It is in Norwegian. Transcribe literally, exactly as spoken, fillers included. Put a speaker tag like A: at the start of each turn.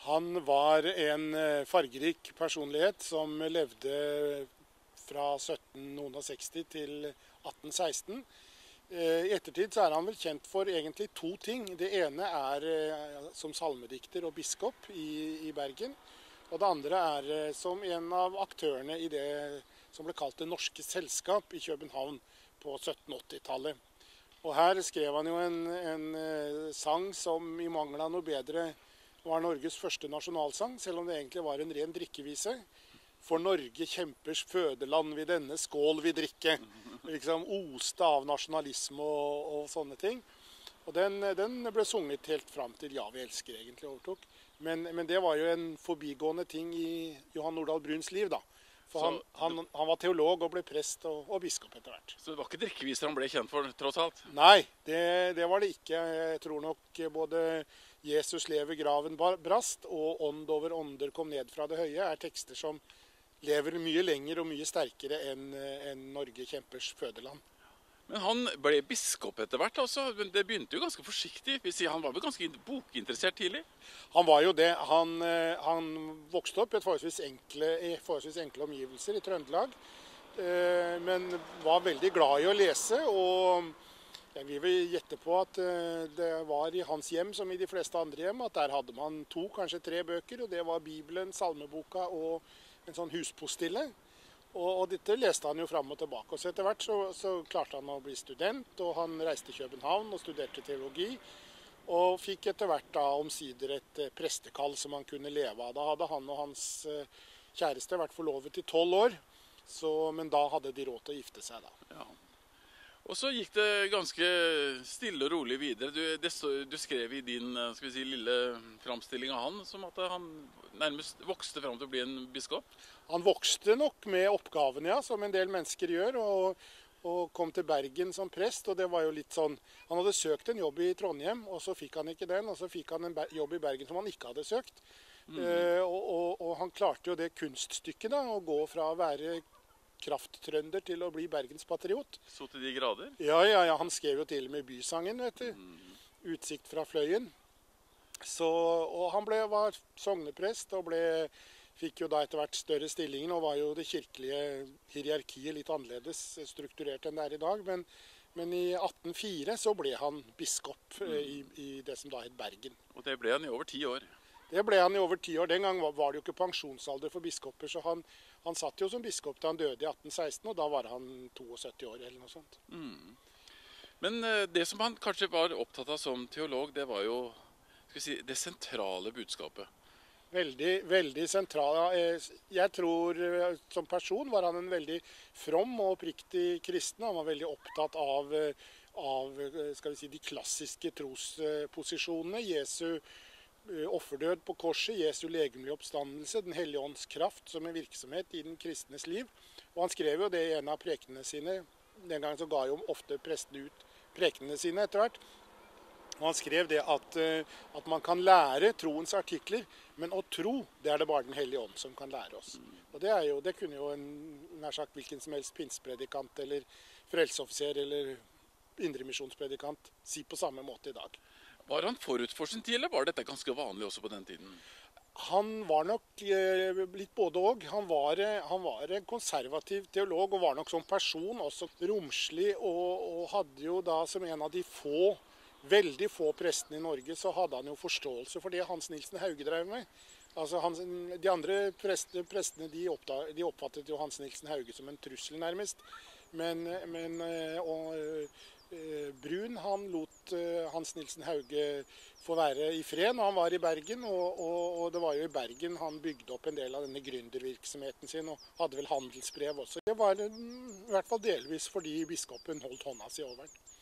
A: Han var en eh, fargerik personlighet som levde fra sytten seksti til atten seksten. Eh, I ettertid så er han vel kjent for egentlig to ting. Det ene er eh, som salmedikter og biskop i, i Bergen. Og det andre er eh, som en av aktørene i det som ble kalt Det Norske Selskap i København på sytten åtti-tallet. Og her skrev han jo en, en eh, sang som i mangel av noe bedre var Norges første nasjonalsang, selv om det egentlig var en ren drikkevise. For Norge kjempers fødeland vi denne skål vi drikke. Liksom oste av nasjonalisme og, og sånne ting. Og den, den ble sunget helt fram til Ja, vi elsker egentlig overtok. Men, men det var jo en forbigående ting i Johan Nordahl Bruns liv da. For han, han, han var teolog og ble prest og, og biskop etter hvert.
B: Så det var ikke drikkeviser han ble kjent for, tross alt?
A: Nei, det, det var det ikke. Jeg tror nok både Jesus lever graven brast og Ånd over ånder kom ned fra det høye er tekster som lever mye lenger og mye sterkere enn en Norge kjempers fødeland.
B: Men han ble biskop etter hvert, altså. Men det begynte jo ganske forsiktig. Vi sier, han var vel ganske bokinteressert tidlig?
A: Han var jo det. Han, han vokste opp i et forholdsvis enkle, i forholdsvis enkle omgivelser i Trøndelag. Men var veldig glad i å lese, og jeg vil vel gjette på at det var i hans hjem som i de fleste andre hjem, at der hadde man to, kanskje tre bøker, og det var Bibelen, Salmeboka og en sånn huspostille. Og, og dette leste han jo fram og tilbake. Og så etter hvert så, så klarte han å bli student, og han reiste til København og studerte teologi. Og fikk etter hvert da omsider et prestekall som han kunne leve av. Da hadde han og hans kjæreste vært forlovet i tolv år, så, men da hadde de råd til å gifte seg da.
B: Ja. Og så gikk det ganske stille og rolig videre. Du, det, du skrev i din skal vi si, lille framstilling av han som at han nærmest vokste fram til å bli en biskop.
A: Han vokste nok med oppgavene, ja, som en del mennesker gjør, og, og kom til Bergen som prest. Og det var jo litt sånn, han hadde søkt en jobb i Trondheim, og så fikk han ikke den, og så fikk han en jobb i Bergen som han ikke hadde søkt. Mm. Uh, og, og, og han klarte jo det kunststykket da, å gå fra å være krafttrønder til å bli Bergens patriot.
B: Så til de grader?
A: Ja, ja, ja, han skrev jo til og med bysangen, vet du. Mm. Utsikt fra Fløyen. Så, og han ble, var sogneprest og ble, fikk jo da etter hvert større stillingen, og var jo det kirkelige hierarkiet litt annerledes strukturert enn det er i dag. Men, men i atten null fire så ble han biskop mm. i, i det som da het Bergen.
B: Og det ble han i over ti år?
A: Det ble han i over ti år. Den gang var, var det jo ikke pensjonsalder for biskoper, så han, han satt jo som biskop til han døde i atten seksten, og da var han syttito år eller noe sånt.
B: Mm. Men det som han kanskje var opptatt av som teolog, det var jo skal vi si, det sentrale budskapet.
A: Veldig, veldig sentral. Jeg tror som person var han en veldig from og oppriktig kristen. Han var veldig opptatt av, av skal vi si, de klassiske trosposisjonene. Jesu offerdød på korset, Jesu legemlige oppstandelse, Den hellige ånds kraft som en virksomhet i den kristnes liv. Og han skrev jo det i en av prekenene sine. Den gangen så ga jo ofte prestene ut prekenene sine etter hvert. Og han skrev det at, at man kan lære troens artikler, men å tro, det er det bare Den hellige ånd som kan lære oss. Og det, er jo, det kunne jo en, nær sagt hvilken som helst pinspredikant eller frelseoffiser eller indremisjonspredikant si på samme måte i dag.
B: Var han forut for sin tid, eller var dette ganske vanlig også på den tiden?
A: Han var nok eh, litt både og. Han var, han var en konservativ teolog, og var nok som person også romslig, og, og hadde jo da som en av de få, veldig få prestene i Norge, så hadde han jo forståelse for det Hans Nilsen Hauge drev med. Altså, Hans, de andre prestene, prestene de, oppdaget, de oppfattet jo Hans Nilsen Hauge som en trussel nærmest, men, men og, Brun, han lot Hans Nilsen Hauge få være i fred når han var i Bergen, og, og, og det var jo i Bergen han bygde opp en del av denne gründervirksomheten sin, og hadde vel handelsbrev også. Det var i hvert fall delvis fordi biskopen holdt hånda si over den.